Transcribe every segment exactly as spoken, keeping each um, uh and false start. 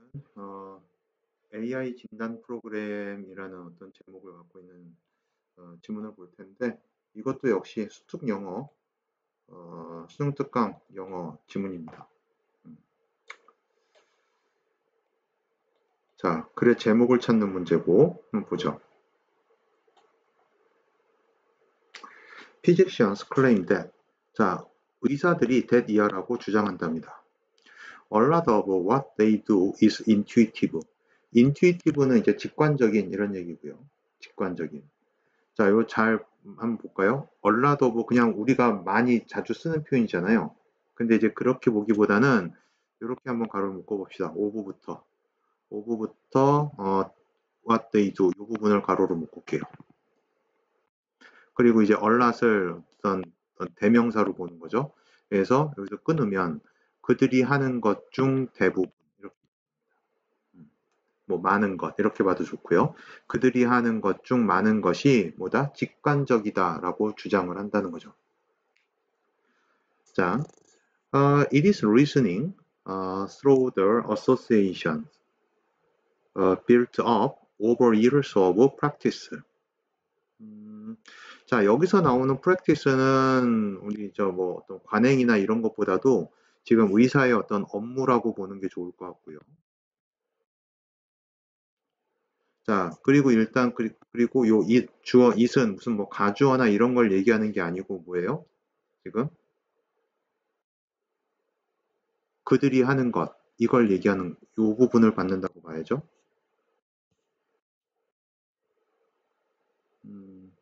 어, 에이아이 진단 프로그램이라는 어떤 제목을 갖고 있는 어, 지문을 볼 텐데 이것도 역시 수특 영어, 어, 수능 특강 영어 지문입니다. 음. 자, 글의 제목을 찾는 문제고 한번 보죠. Physicians claim that. 자, 의사들이 that 이하라고 주장한답니다. A lot of what they do is intuitive. intuitive는 이제 직관적인 이런 얘기고요. 직관적인. 자, 이거 잘 한번 볼까요? A lot of 그냥 우리가 많이 자주 쓰는 표현이잖아요. 근데 이제 그렇게 보기보다는 이렇게 한번 가로를 묶어 봅시다. of부터. of부터 어, what they do 이 부분을 가로로 묶을게요. 그리고 이제 a lot을 어떤, 어떤 대명사로 보는 거죠. 그래서 여기서 끊으면 그들이 하는 것 중 대부분 이렇게 뭐 많은 것 이렇게 봐도 좋고요. 그들이 하는 것 중 많은 것이 뭐다? 직관적이다라고 주장을 한다는 거죠. 자, uh, it is reasoning uh, through the associations uh, built up over years of practice. 음, 자, 여기서 나오는 practice는 우리 저 뭐 어떤 관행이나 이런 것보다도 지금 의사의 어떤 업무라고 보는 게 좋을 것 같고요. 자, 그리고 일단 그리, 그리고 요 it, 주어 it은 무슨 뭐 가주어나 이런 걸 얘기하는 게 아니고 뭐예요? 지금 그들이 하는 것 이걸 얘기하는 요 부분을 받는다고 봐야죠. 음,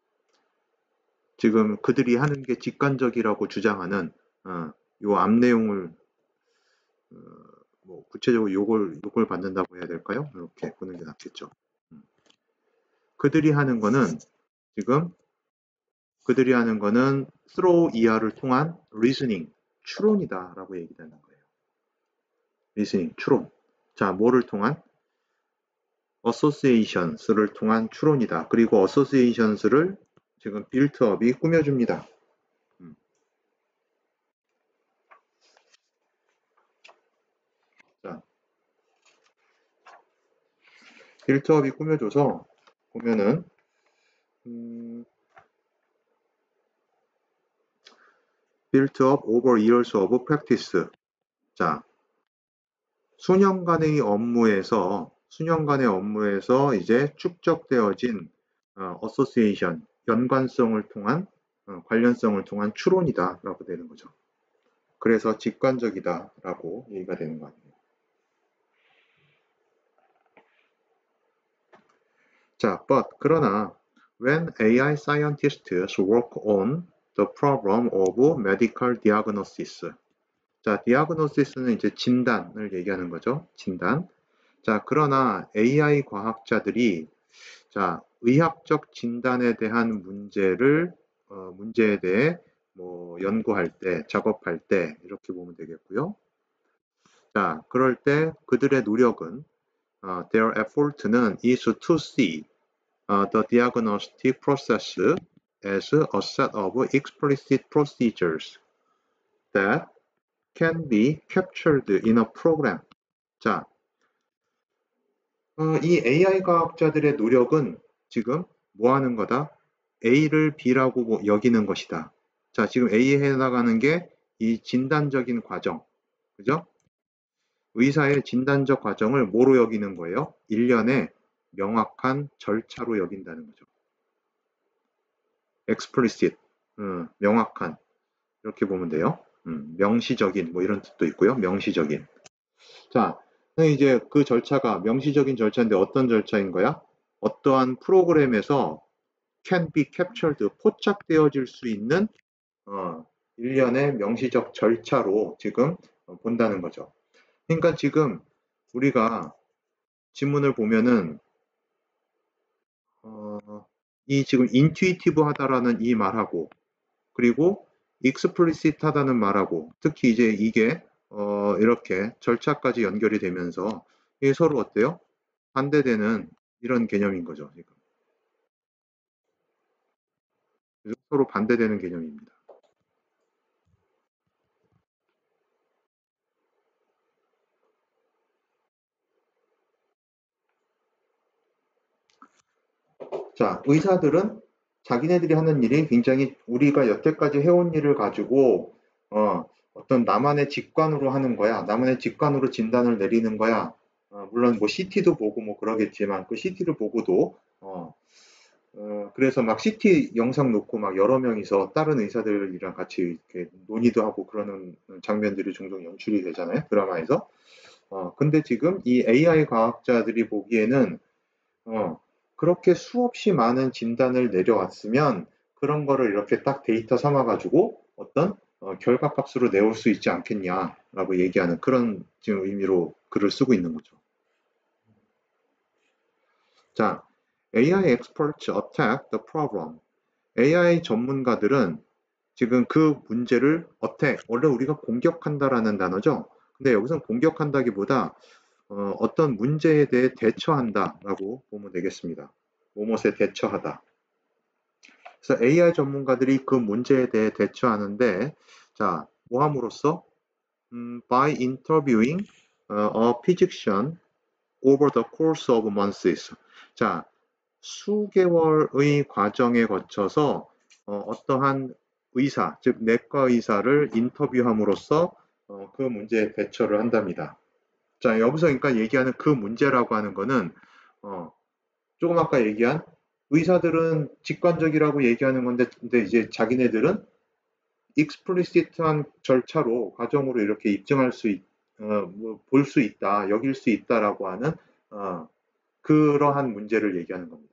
지금 그들이 하는 게 직관적이라고 주장하는 어, 요 앞 내용을 어, 뭐 구체적으로 요걸 요걸 받는다고 해야 될까요? 이렇게 보는 게 낫겠죠. 음. 그들이 하는 거는 지금 그들이 하는 거는 through 이하를 통한 reasoning 추론이다라고 얘기하는 거예요. reasoning 추론. 자, 뭐를 통한 associations를 통한 추론이다. 그리고 associations를 지금 built-up이 꾸며줍니다. 음. 자, built-up이 꾸며줘서 보면은 음, built up over years of practice. 자, 수년간의 업무에서 수년간의 업무에서 이제 축적되어진 어, association 연관성을 통한 어, 관련성을 통한 추론이다라고 되는 거죠. 그래서 직관적이다라고 얘기가 되는 거 아니에요. 자, but 그러나 when 에이아이 scientists work on the problem of medical diagnosis. 자, diagnosis는 이제 진단을 얘기하는 거죠. 진단. 자, 그러나 에이아이 과학자들이 자, 의학적 진단에 대한 문제를 어, 문제에 대해 뭐 연구할 때, 작업할 때 이렇게 보면 되겠고요. 자, 그럴 때 그들의 노력은 어, their effort는 is to see uh, the diagnostic process as a set of explicit procedures that can be captured in a program. 자, 어, 이 에이아이 과학자들의 노력은 지금 뭐 하는 거다? A를 B라고 뭐 여기는 것이다. 자, 지금 A에 해당하는 게 이 진단적인 과정. 그죠? 의사의 진단적 과정을 뭐로 여기는 거예요? 일련의 명확한 절차로 여긴다는 거죠. explicit, 음, 명확한. 이렇게 보면 돼요. 음, 명시적인, 뭐 이런 뜻도 있고요. 명시적인. 자, 이제 그 절차가 명시적인 절차인데 어떤 절차인 거야? 어떠한 프로그램에서 can be captured, 포착되어질 수 있는 어, 일련의 명시적 절차로 지금 본다는 거죠. 그러니까 지금 우리가 지문을 보면은 어, 이 지금 intuitive 하다라는 이 말하고 그리고 explicit 하다는 말하고 특히 이제 이게 어, 이렇게 절차까지 연결이 되면서 이게 서로 어때요? 반대되는 이런 개념인 거죠. 지금. 서로 반대되는 개념입니다. 자, 의사들은 자기네들이 하는 일이 굉장히 우리가 여태까지 해온 일을 가지고 어, 어떤 나만의 직관으로 하는 거야. 나만의 직관으로 진단을 내리는 거야. 어, 물론 뭐 씨티도 보고 뭐 그러겠지만 그 씨티를 보고도 어, 어, 그래서 막 씨티 영상 놓고 막 여러 명이서 다른 의사들이랑 같이 이렇게 논의도 하고 그러는 장면들이 종종 연출이 되잖아요. 드라마에서. 어, 근데 지금 이 에이아이 과학자들이 보기에는 어, 그렇게 수없이 많은 진단을 내려왔으면 그런 거를 이렇게 딱 데이터 삼아가지고 어떤 어, 결과값으로 내올 수 있지 않겠냐라고 얘기하는 그런 지금 의미로 글을 쓰고 있는 거죠. 자, 에이아이 experts attack the problem. 에이아이 전문가들은 지금 그 문제를 attack, 원래 우리가 공격한다라는 단어죠. 근데 여기서 공격한다기보다 어, 어떤 문제에 대해 대처한다라고 보면 되겠습니다. 무엇에 대처하다. 그래서 에이아이 전문가들이 그 문제에 대해 대처하는데, 자, 뭐 함으로써? 음, by interviewing uh, a physician over the course of months. 자, 수개월의 과정에 거쳐서 어, 떠한 의사, 즉 내과 의사를 인터뷰함으로써 어, 그 문제에 대처를 한답니다. 자, 여기서 그러니까 얘기하는 그 문제라고 하는 거는 어, 조금 아까 얘기한 의사들은 직관적이라고 얘기하는 건데 근데 이제 자기네들은 익스플리시트한 절차로 과정으로 이렇게 입증할 수 있, 어, 뭐, 볼 수 있다, 여길 수 있다라고 하는 어, 그러한 문제를 얘기하는 겁니다.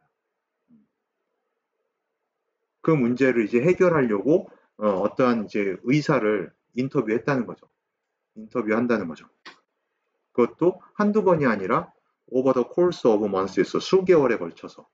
그 문제를 이제 해결하려고 어, 떠한 이제 의사를 인터뷰했다는 거죠. 인터뷰한다는 거죠. 그것도 한두 번이 아니라 over the course of months에서 수개월에 걸쳐서.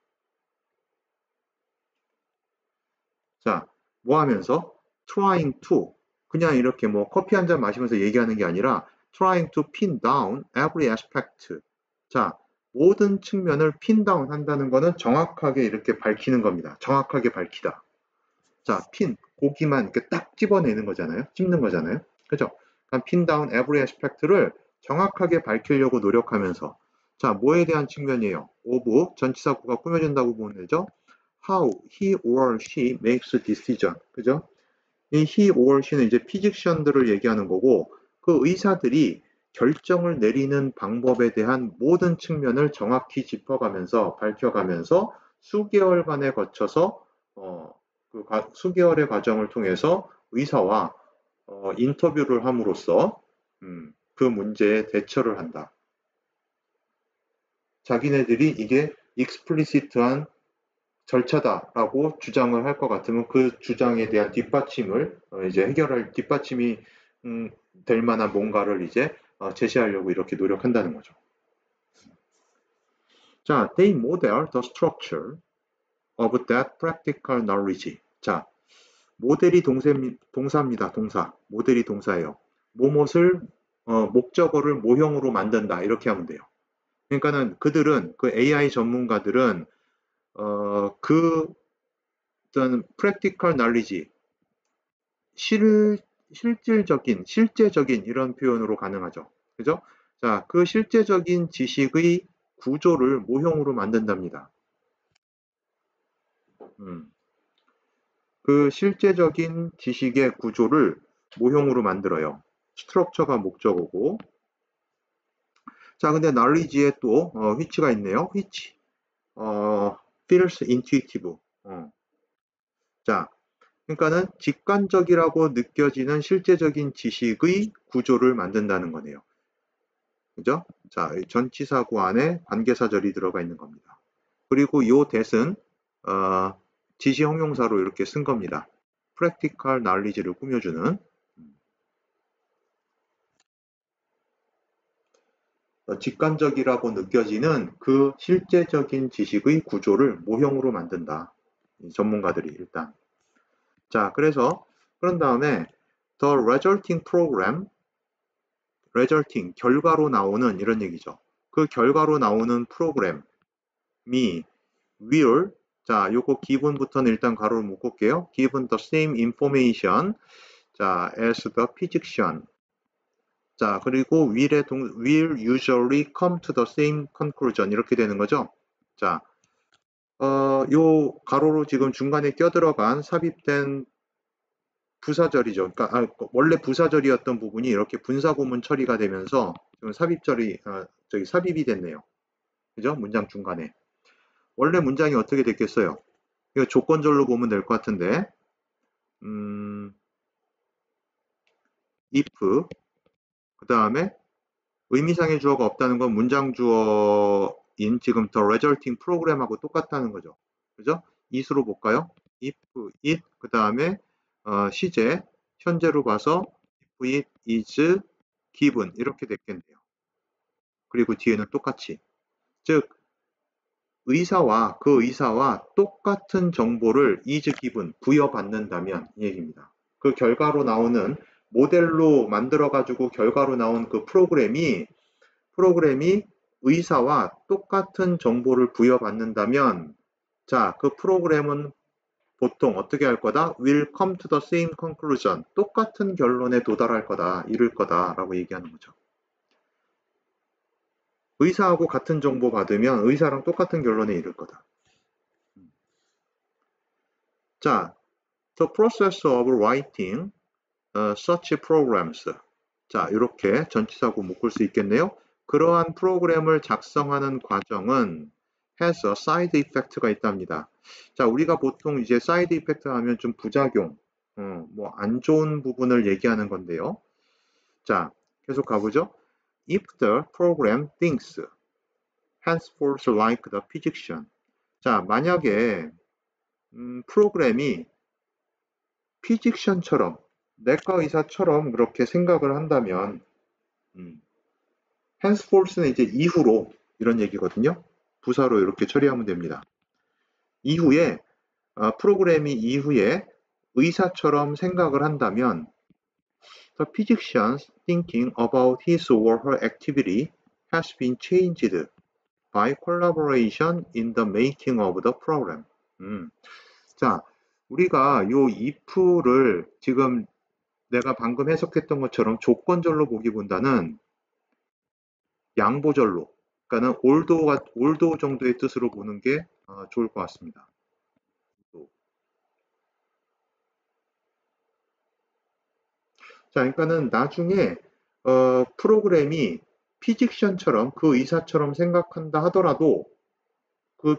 자, 뭐 하면서? trying to. 그냥 이렇게 뭐 커피 한 잔 마시면서 얘기하는 게 아니라 trying to pin down every aspect. 자, 모든 측면을 pin down 한다는 거는 정확하게 이렇게 밝히는 겁니다. 정확하게 밝히다. 자, pin, 고기만 이렇게 딱 집어내는 거잖아요. 찝는 거잖아요. 그죠? 그러니까 pin down every aspect를 정확하게 밝히려고 노력하면서 자, 뭐에 대한 측면이에요? of, 전치사구가 꾸며진다고 보면 되죠? how he or she makes decision. 그죠? 이 he or she는 이제 피직션들을 얘기하는 거고 그 의사들이 결정을 내리는 방법에 대한 모든 측면을 정확히 짚어가면서 밝혀가면서 수개월간에 거쳐서 어, 그 과, 수개월의 과정을 통해서 의사와 어, 인터뷰를 함으로써 음, 그 문제에 대처를 한다. 자기네들이 이게 익스플리시트한 절차다라고 주장을 할 것 같으면 그 주장에 대한 뒷받침을 어, 이제 해결할 뒷받침이 음, 될 만한 뭔가를 이제 어, 제시하려고 이렇게 노력한다는 거죠. 자, they model the structure of that practical knowledge. 자, 모델이 동사, 동사입니다. 동사. 모델이 동사예요. 뭐뭇을 어, 목적어를 모형으로 만든다. 이렇게 하면 돼요. 그러니까는 그들은 그 에이아이 전문가들은 어, 그 어떤 practical knowledge 실, 실질적인, 실제적인 이런 표현으로 가능하죠. 그죠? 자, 그 실제적인 지식의 구조를 모형으로 만든답니다. 음. 그 실제적인 지식의 구조를 모형으로 만들어요. 스트럭처가 목적어고. 자, 근데 knowledge에 또 어, which가 있네요. which 어, feels intuitive. 어. 자, 그러니까는 직관적이라고 느껴지는 실제적인 지식의 구조를 만든다는 거네요. 그죠? 자, 전치사구 안에 관계사절이 들어가 있는 겁니다. 그리고 요 that은 어, 지시 형용사로 이렇게 쓴 겁니다. practical knowledge를 꾸며주는 어, 직관적이라고 느껴지는 그 실제적인 지식의 구조를 모형으로 만든다. 전문가들이 일단. 자, 그래서 그런 다음에 the resulting program, resulting 결과로 나오는 이런 얘기죠. 그 결과로 나오는 프로그램이 will 자, 요거 기본부터는 일단 가로를 묶을게요. given the same information 자, as the physician 자, 그리고 will의 동, will usually come to the same conclusion 이렇게 되는 거죠. 자, 어, 요 가로로 지금 중간에 껴들어간 삽입된 부사절이죠. 그러니까 아, 원래 부사절이었던 부분이 이렇게 분사구문 처리가 되면서 지금 삽입절이 아, 저기 삽입이 됐네요. 그죠? 문장 중간에. 원래 문장이 어떻게 됐겠어요? 이거 조건절로 보면 될 것 같은데, 음, if, 그 다음에 의미상의 주어가 없다는 건 문장 주어인 지금 the resulting 프로그램하고 똑같다는 거죠. 그죠? it으로 볼까요? if, it, 그 다음에 어, 시제, 현재로 봐서 if it is given 이렇게 됐겠네요. 그리고 뒤에는 똑같이. 즉, 의사와 그 의사와 똑같은 정보를 is given, 부여받는다면 이 얘기입니다. 그 결과로 나오는 모델로 만들어가지고 결과로 나온 그 프로그램이 프로그램이 의사와 똑같은 정보를 부여받는다면 자, 그 프로그램은 보통 어떻게 할 거다? will come to the same conclusion. 똑같은 결론에 도달할 거다. 이룰 거다라고 얘기하는 거죠. 의사하고 같은 정보 받으면 의사랑 똑같은 결론에 이를 거다. 자, the process of writing uh, such programs. 자, 이렇게 전치사고 묶을 수 있겠네요. 그러한 프로그램을 작성하는 과정은 has a side effect가 있답니다. 자, 우리가 보통 이제 side effect 하면 좀 부작용, 어, 뭐 안 좋은 부분을 얘기하는 건데요. 자, 계속 가보죠. If the program thinks henceforth like the physician. 자, 만약에 음, 프로그램이 피직션처럼 내과 의사처럼 그렇게 생각을 한다면 음, henceforth는 이제 이후로 이런 얘기거든요. 부사로 이렇게 처리하면 됩니다. 이후에 어, 프로그램이 이후에 의사처럼 생각을 한다면 the physician's thinking about his or her activity has been changed by collaboration in the making of the program. 음, 자, 우리가 요 if를 지금 내가 방금 해석했던 것처럼 조건절로 보기보다는 양보절로, 그러니까는 올도가 올도 정도의 뜻으로 보는 게 어, 좋을 것 같습니다. 자, 그러니까는 나중에 어, 프로그램이 피직션처럼 그 의사처럼 생각한다 하더라도 그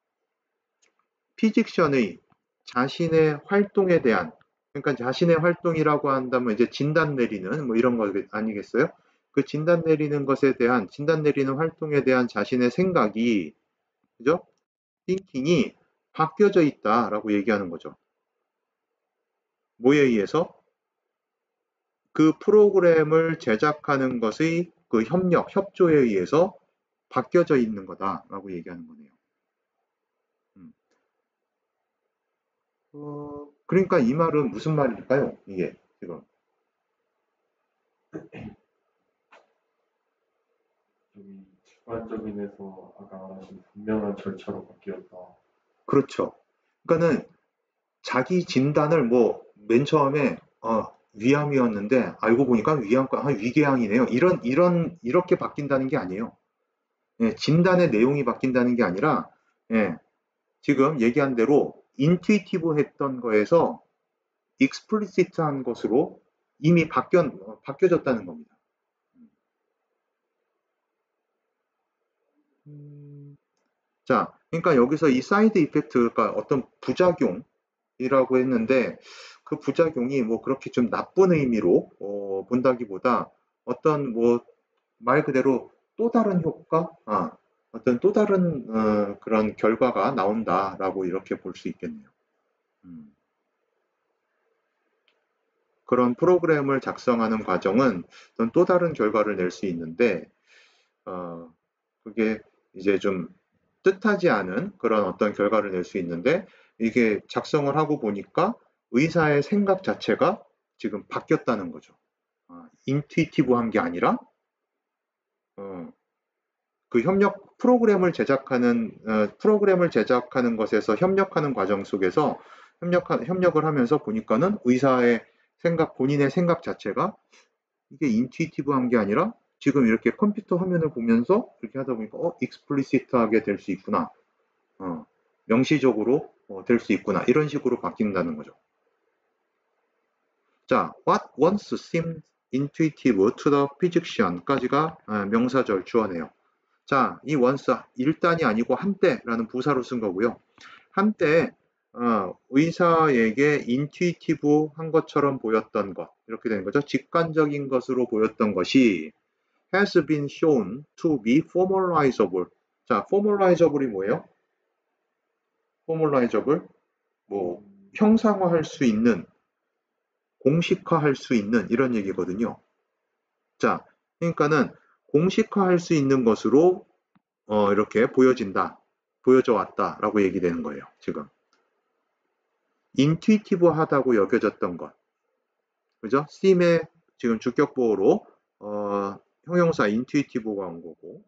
피직션의 자신의 활동에 대한 그러니까 자신의 활동이라고 한다면 이제 진단 내리는 뭐 이런 거 아니겠어요? 그 진단 내리는 것에 대한 진단 내리는 활동에 대한 자신의 생각이 그죠? 띵킹이 바뀌어져 있다라고 얘기하는 거죠. 뭐에 의해서? 그 프로그램을 제작하는 것의 그 협력, 협조에 의해서 바뀌어져 있는 거다라고 얘기하는 거네요. 음. 어, 그러니까 이 말은 무슨 말일까요? 이게 지금. 좀 직관적인에서 아까 말하신 분명한 절차로 바뀌었다. 그렇죠. 그러니까는 자기 진단을 뭐 맨 처음에 어, 위암이었는데 알고 보니까 위암과 아, 위궤양이네요. 이런 이런 이렇게 바뀐다는 게 아니에요. 예, 진단의 내용이 바뀐다는 게 아니라 예, 지금 얘기한 대로 인투이티브 했던 거에서 익스플리시트한 것으로 이미 바뀌어, 어, 바뀌어졌다는 겁니다. 음, 자, 그러니까 여기서 이 사이드 이펙트가 어떤 부작용이라고 했는데 그 부작용이 뭐 그렇게 좀 나쁜 의미로 어, 본다기보다 어떤 뭐 말 그대로 또 다른 효과, 아, 어떤 또 다른 어, 그런 결과가 나온다라고 이렇게 볼 수 있겠네요. 음. 그런 프로그램을 작성하는 과정은 어떤 또 다른 결과를 낼 수 있는데 어, 그게 이제 좀 뜻하지 않은 그런 어떤 결과를 낼 수 있는데 이게 작성을 하고 보니까 의사의 생각 자체가 지금 바뀌었다는 거죠. 어, 인투이티브한 게 아니라 어, 그 협력 프로그램을 제작하는 어, 프로그램을 제작하는 것에서 협력하는 과정 속에서 협력 협력을 하면서 보니까는 의사의 생각 본인의 생각 자체가 이게 인투이티브한 게 아니라 지금 이렇게 컴퓨터 화면을 보면서 이렇게 하다 보니까 어 익스플리시트하게 될 수 있구나. 어, 명시적으로 어, 될 수 있구나. 이런 식으로 바뀐다는 거죠. 자, what once seemed intuitive to the physician까지가 아, 명사절 주어네요. 자, 이 once 일단이 아니고 한때라는 부사로 쓴 거고요. 한때 어, 의사에게 인투이티브한 것처럼 보였던 것 이렇게 되는 거죠. 직관적인 것으로 보였던 것이 has been shown to be formalizable. 자, formalizable이 뭐예요? formalizable 뭐 형상화할 수 있는, 공식화할 수 있는 이런 얘기거든요. 자, 그러니까는 공식화할 수 있는 것으로 어, 이렇게 보여진다, 보여져 왔다라고 얘기되는 거예요. 지금 인투이티브하다고 여겨졌던 것, 그죠? seem의 지금 주격보호로 어, 형용사 intuitive가 온 거고.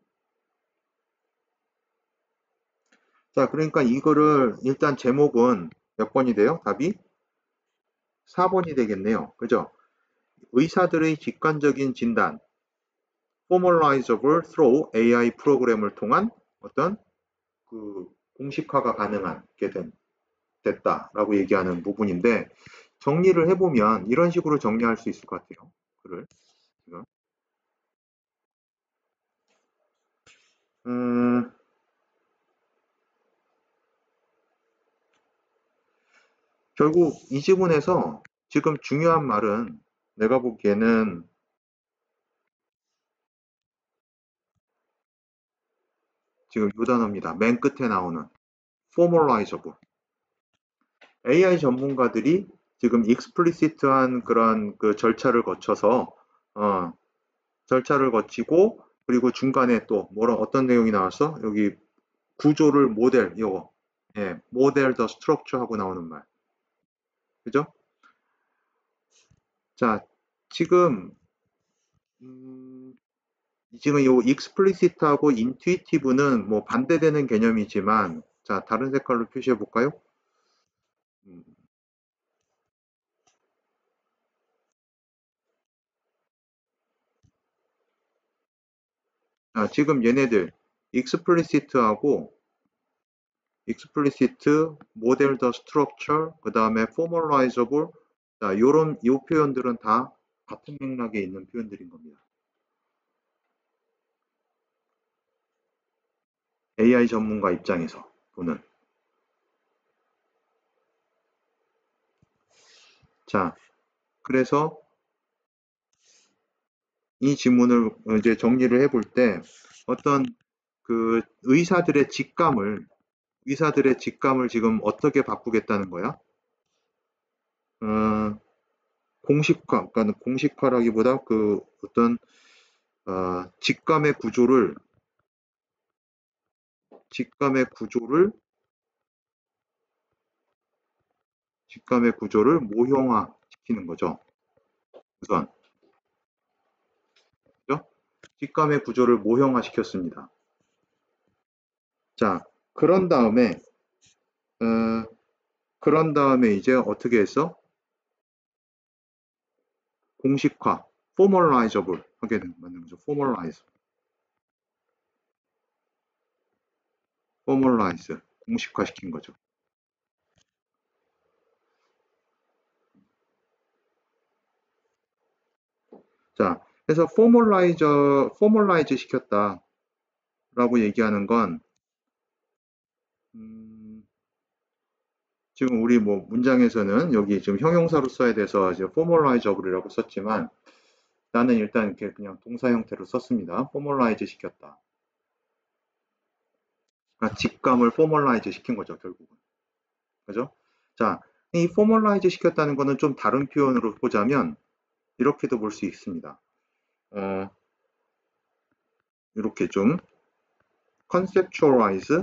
자, 그러니까 이거를 일단 제목은 몇 번이 돼요? 답이 사 번이 되겠네요. 그죠? 의사들의 직관적인 진단, formalizable through 에이아이 프로그램을 통한 어떤 그 공식화가 가능하게 된, 됐다라고 얘기하는 부분인데, 정리를 해보면 이런 식으로 정리할 수 있을 것 같아요. 글을 지금. 음, 결국 이 지문에서 지금 중요한 말은 내가 보기에는 지금 이 단어입니다. 맨 끝에 나오는 formalizable. 에이아이 전문가들이 지금 explicit한 그런 그 절차를 거쳐서 어, 절차를 거치고, 그리고 중간에 또 뭐라 어떤 내용이 나왔어? 여기 구조를 모델, 이거 예, 모델 더 스트럭처 하고 나오는 말, 그죠? 자, 지금 음, 지금 이 explicit하고 intuitive는 뭐 반대되는 개념이지만, 자, 다른 색깔로 표시해 볼까요? 음, 자, 지금 얘네들 explicit하고 explicit, model the structure, 그 다음에 formalizable, 자, 요런 요 표현들은 다 같은 맥락에 있는 표현들인 겁니다. 에이아이 전문가 입장에서 보는. 자, 그래서 이 지문을 이제 정리를 해볼 때 어떤 그 의사들의 직감을 의사들의 직감을 지금 어떻게 바꾸겠다는 거야? 어, 공식화, 그러니까 공식화라기보다 그 어떤 어, 직감의 구조를 직감의 구조를 직감의 구조를 모형화 시키는 거죠. 우선 그죠? 직감의 구조를 모형화 시켰습니다. 자, 그런 다음에 어, 그런 다음에 이제 어떻게 했어? 공식화, formalizable 하게 만든 거죠. formalize, formalize, 공식화 시킨 거죠. 자, 그래서 formalize, formalize 시켰다라고 얘기하는 건 음, 지금 우리 뭐 문장에서는 여기 지금 형용사로 써야 돼서 이제 formalizable이라고 썼지만, 나는 일단 이렇게 그냥 동사 형태로 썼습니다. formalize 시켰다. 그러니까 직감을 formalize 시킨 거죠, 결국은. 그죠? 자, 이 formalize 시켰다는 거는 좀 다른 표현으로 보자면 이렇게도 볼 수 있습니다. 어, 이렇게 좀 conceptualize,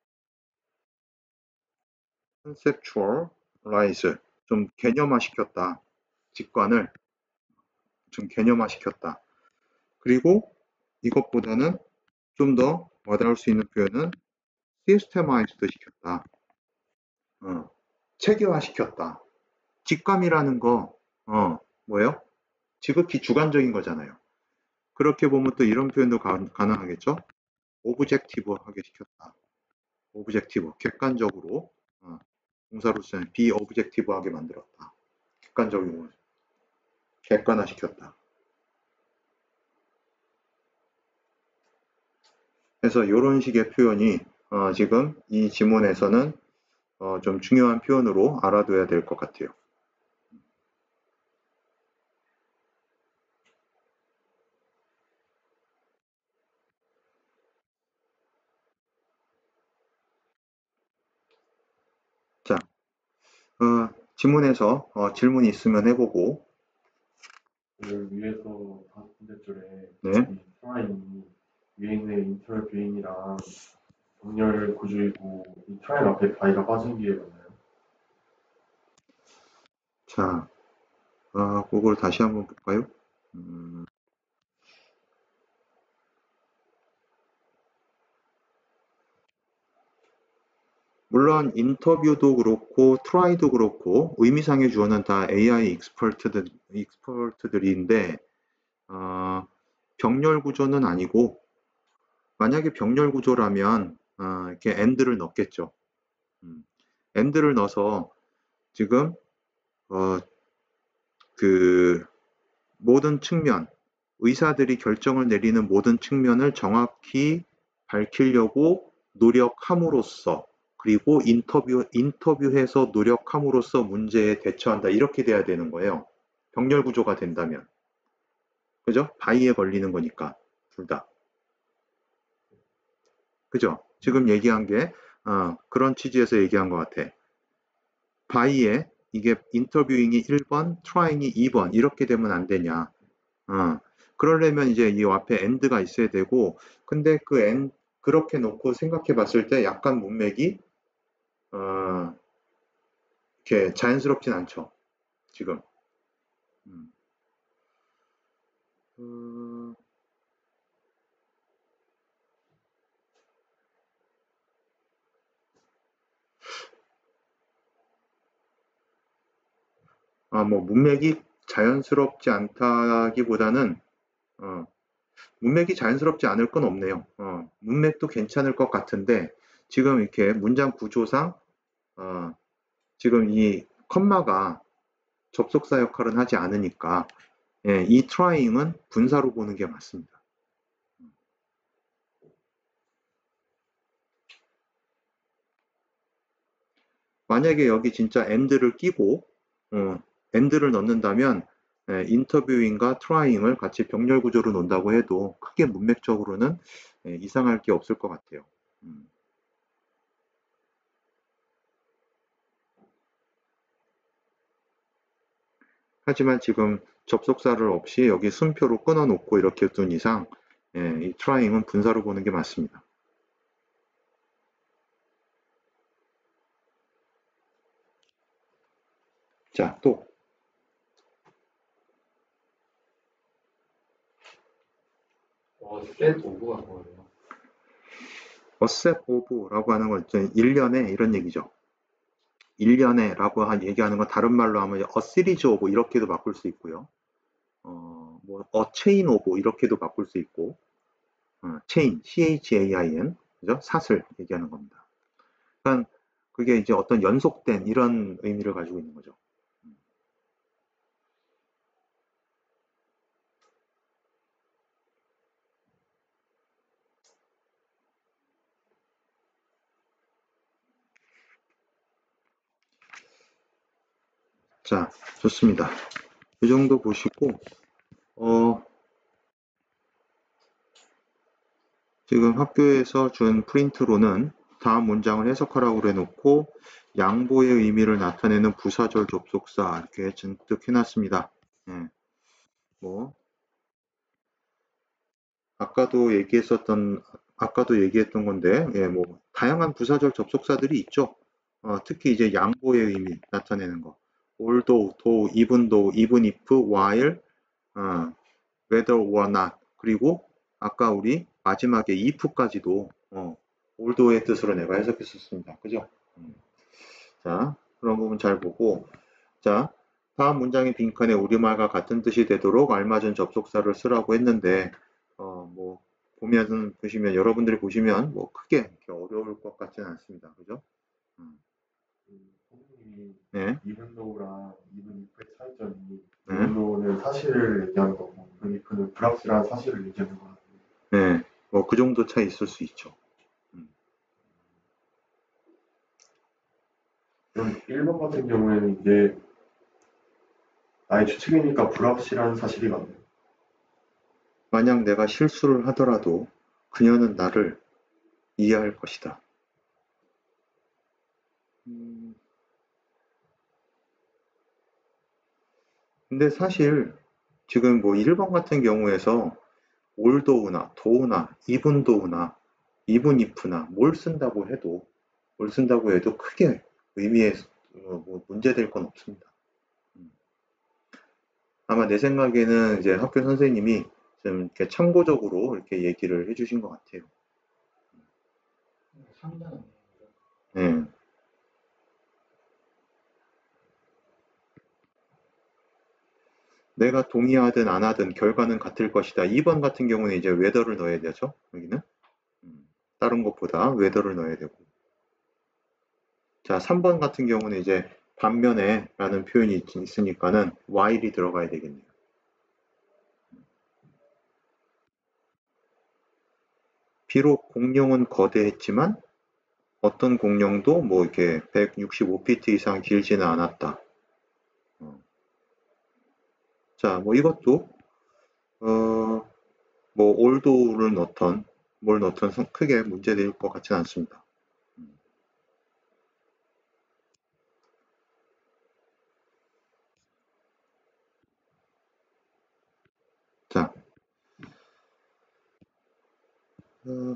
conceptualize, 좀 개념화 시켰다. 직관을 좀 개념화 시켰다. 그리고 이것보다는 좀 더 와닿을 수 있는 표현은 systemized 시켰다. 어, 체계화 시켰다. 직감이라는 거, 어, 뭐예요? 지극히 주관적인 거잖아요. 그렇게 보면 또 이런 표현도 가, 가능하겠죠? 오브젝티브 하게 시켰다. 오브젝티브, 객관적으로 어, 동사로 쓰는 비오브젝티브하게 만들었다. 객관적으로 객관화시켰다. 그래서 이런 식의 표현이 어, 지금 이 지문에서는 어, 좀 중요한 표현으로 알아둬야 될 것 같아요. 자, 어, 지문에서 어, 질문이 있으면 해보고. 그 위에서 다섯 번째 줄에 네. 이 트라이이 위에 있는 인터뷰인이랑 정렬 구조이고 이 트라이 앞에 바이가 빠진 게 맞나요? 자, 어, 그걸 다시 한번 볼까요? 음, 물론 인터뷰도 그렇고 트라이도 그렇고 의미상의 주어는 다 에이아이 익스퍼트들, 익스퍼트들인데 어, 병렬 구조는 아니고 만약에 병렬 구조라면 어, 이렇게 and를 넣겠죠. 음, and를 넣어서 지금 어, 그 모든 측면, 의사들이 결정을 내리는 모든 측면을 정확히 밝히려고 노력함으로써 그리고 인터뷰, 인터뷰해서 노력함으로써 문제에 대처한다. 이렇게 돼야 되는 거예요. 병렬 구조가 된다면. 그죠? 바이에 걸리는 거니까. 둘 다. 그죠? 지금 얘기한 게, 어, 그런 취지에서 얘기한 것 같아. 바이에 이게 인터뷰잉이 일 번, 트라잉이 이 번, 이렇게 되면 안 되냐. 어, 그러려면 이제 이 앞에 end가 있어야 되고, 근데 그 end, 그렇게 놓고 생각해 봤을 때 약간 문맥이, 어, 이렇게 자연스럽진 않죠. 지금. 음. 음, 아, 뭐, 문맥이 자연스럽지 않다기보다는, 어, 문맥이 자연스럽지 않을 건 없네요. 어, 문맥도 괜찮을 것 같은데, 지금 이렇게 문장 구조상, 어, 지금 이 컴마가 접속사 역할은 하지 않으니까, 예, 이 trying은 분사로 보는 게 맞습니다. 만약에 여기 진짜 and를 끼고, 어, and를 넣는다면, 예, 인터뷰잉과 trying을 같이 병렬 구조로 놓는다고 해도 크게 문맥적으로는 예, 이상할 게 없을 것 같아요. 음. 하지만 지금 접속사를 없이 여기 순표로 끊어놓고 이렇게 둔 이상, 예, 이 trying은 분사로 보는 게 맞습니다. 자, 또. 어, set 오브가 뭐예요? 어셋 오브라고 하는 건 일 년에 이런 얘기죠. 일 년에 라고 얘기하는 건 다른 말로 하면 a series of 이렇게도 바꿀 수 있고요. 어, 뭐 a chain of 이렇게도 바꿀 수 있고, 어, chain, C-H-A-I-N, 그죠? 삿을 얘기하는 겁니다. 그러니까 그게 이제 어떤 연속된 이런 의미를 가지고 있는 거죠. 자, 좋습니다. 이 정도 보시고, 어, 지금 학교에서 준 프린트로는 다음 문장을 해석하라고 그래놓고 양보의 의미를 나타내는 부사절 접속사 이렇게 잔뜩 해놨습니다. 예, 뭐 아까도 얘기했었던 아까도 얘기했던 건데, 예, 뭐 다양한 부사절 접속사들이 있죠. 어, 특히 이제 양보의 의미 나타내는 거. although, though, even though, even if, while, 어, whether or not. 그리고 아까 우리 마지막에 if까지도 어, although의 뜻으로 내가 해석했었습니다. 그죠? 음. 자, 그런 부분 잘 보고, 자, 다음 문장의 빈칸에 우리말과 같은 뜻이 되도록 알맞은 접속사를 쓰라고 했는데, 어, 뭐 보면, 보시면, 여러분들이 보시면 뭐 크게 이렇게 어려울 것 같지는 않습니다. 그죠? 음. 그 선생님이 네. even though,랑 even if의 차이점이 네. even though는 사실을 얘기하는 거고 even if는 불확실한 사실을 얘기하는 거고. 네. 뭐 그 정도 차이 있을 수 있죠. 음. 그럼 일 번 같은 경우에는 이게 나의 추측이니까 불확실한 사실이 맞나요? 만약 내가 실수를 하더라도 그녀는 나를 이해할 것이다. 음. 근데 사실 지금 뭐 일 번 같은 경우에서 올도우나 도우나 이분도우나 이분 if나 뭘 쓴다고 해도 뭘 쓴다고 해도 크게 의미에 어, 뭐 문제될 건 없습니다. 음. 아마 내 생각에는 이제 학교 선생님이 좀 이렇게 참고적으로 이렇게 얘기를 해주신 것 같아요. 상당한 네. 내가 동의하든 안 하든 결과는 같을 것이다. 이 번 같은 경우는 이제 whether를 넣어야 되죠. 여기는. 음. 다른 것보다 whether를 넣어야 되고. 자, 삼 번 같은 경우는 이제 반면에 라는 표현이 있, 있으니까는 while이 들어가야 되겠네요. 비록 공룡은 거대했지만 어떤 공룡도 뭐 이렇게 백육십오 피트 이상 길지는 않았다. 어. 자, 뭐 이것도 어, 뭐 올도를 넣던 뭘 넣던 크게 문제될 것 같지는 않습니다. 자, 어,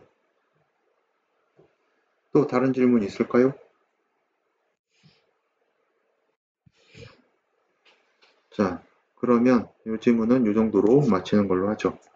또 다른 질문 있을까요? 자, 그러면 이 질문은 이 정도로 마치는 걸로 하죠.